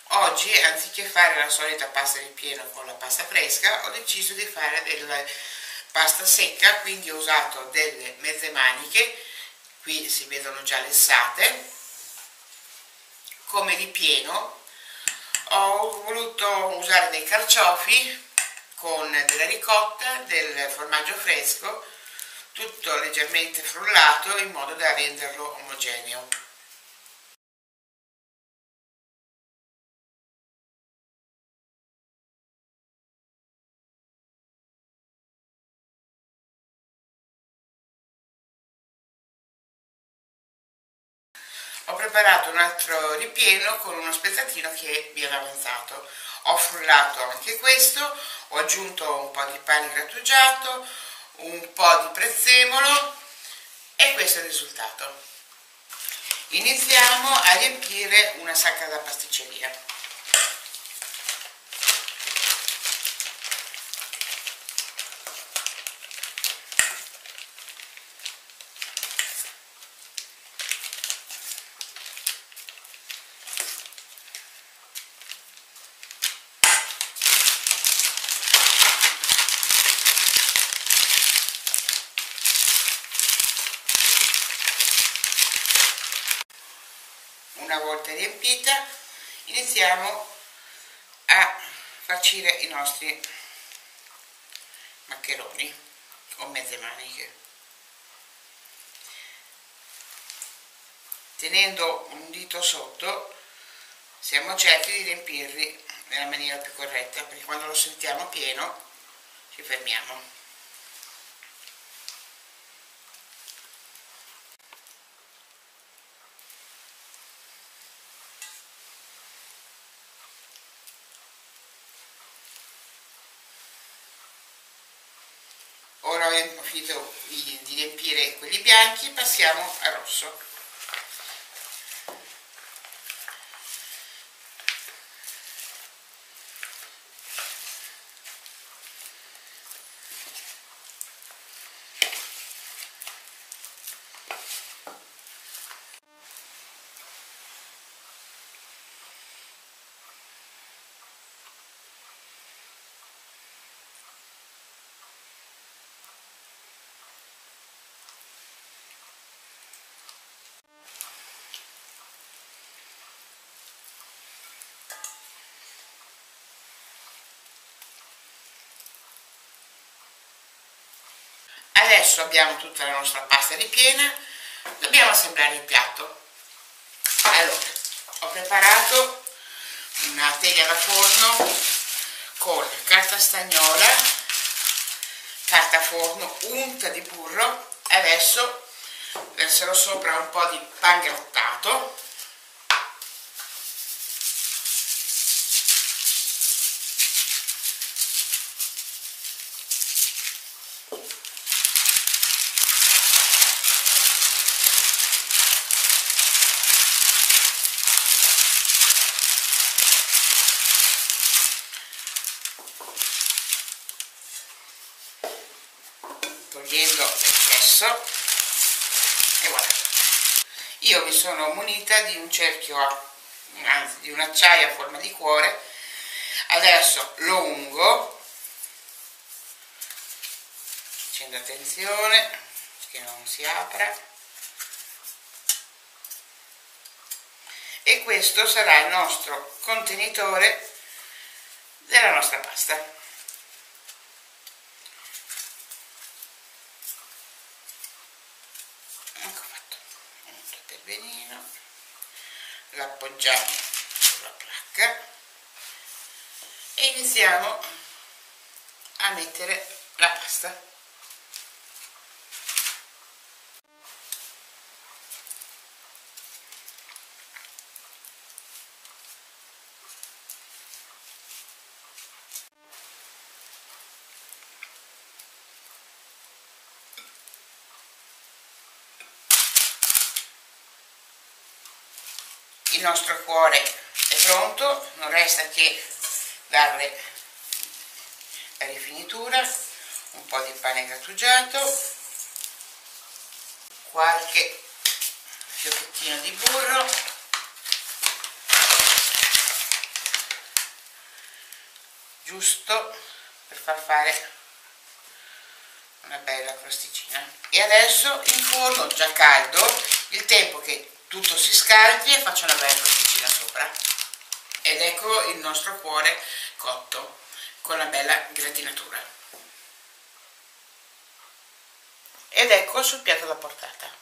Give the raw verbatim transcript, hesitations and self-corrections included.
Oggi, anziché fare la solita pasta ripieno con la pasta fresca, ho deciso di fare della pasta secca, quindi ho usato delle mezze maniche, qui si vedono già lessate, come ripieno. Ho voluto usare dei carciofi con della ricotta, del formaggio fresco, tutto leggermente frullato in modo da renderlo omogeneo. Ho preparato un altro ripieno con uno spezzatino che vi era avanzato. Ho frullato anche questo, ho aggiunto un po' di pane grattugiato, un po' di prezzemolo e questo è il risultato. Iniziamo a riempire una sacca da pasticceria. Una volta riempita iniziamo a farcire i nostri maccheroni o mezze maniche, tenendo un dito sotto siamo certi di riempirli nella maniera più corretta, perché quando lo sentiamo pieno ci fermiamo. Ora abbiamo finito di riempire quelli bianchi, passiamo al rosso. Adesso abbiamo tutta la nostra pasta ripiena, dobbiamo assemblare il piatto. Allora, ho preparato una teglia da forno con carta stagnola, carta forno, unta di burro. Adesso verserò sopra un po' di pan grattato, togliendo l'eccesso, e voilà. Io mi sono munita di un cerchio, anzi di un'acciaia a forma di cuore. Adesso lo ungo, facendo attenzione che non si apra, e questo sarà il nostro contenitore della nostra pasta. Ecco fatto, un peperino, l'appoggiamo sulla placca e iniziamo a mettere la pasta. Il nostro cuore è pronto, non resta che darle la rifinitura, un po' di pane grattugiato, qualche fiocchettino di burro giusto per far fare una bella crosticina. E adesso in forno già caldo, il tempo che tutto si scaldi, e faccio una bella crosticina sopra. Ed ecco il nostro cuore cotto con una bella gratinatura. Ed ecco sul piatto da portata.